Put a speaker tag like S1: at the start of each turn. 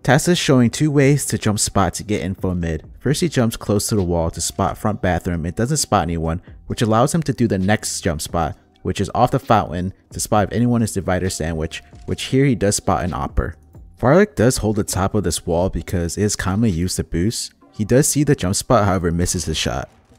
S1: TeSeS is showing two ways to jump spot to get info mid. First, he jumps close to the wall to spot front bathroom and doesn't spot anyone, which allows him to do the next jump spot, which is off the fountain to spot if anyone is divider sandwich, which here he does spot an opper. Farlick does hold the top of this wall because it is commonly used to boost. He does see the jump spot, however misses the shot.